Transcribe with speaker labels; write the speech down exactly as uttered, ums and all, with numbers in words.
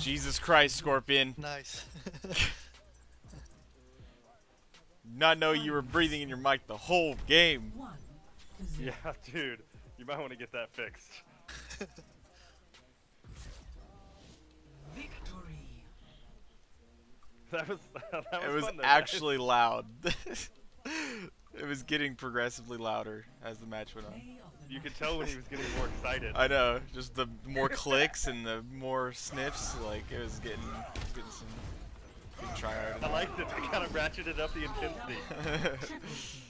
Speaker 1: Jesus Christ, Scorpion.
Speaker 2: Nice.
Speaker 1: Not know you were breathing in your mic the whole game.
Speaker 3: Yeah, dude. You might want to get that fixed.
Speaker 4: Victory.
Speaker 3: That was that was
Speaker 1: It was
Speaker 3: fun though,
Speaker 1: actually loud. It was getting progressively louder as the match went on.
Speaker 3: guys. You could tell when he was getting more excited.
Speaker 1: I know, just the more clicks and the more sniffs, like it was getting, it was getting some good try hard.
Speaker 3: I liked it. They kind of ratcheted up the intensity.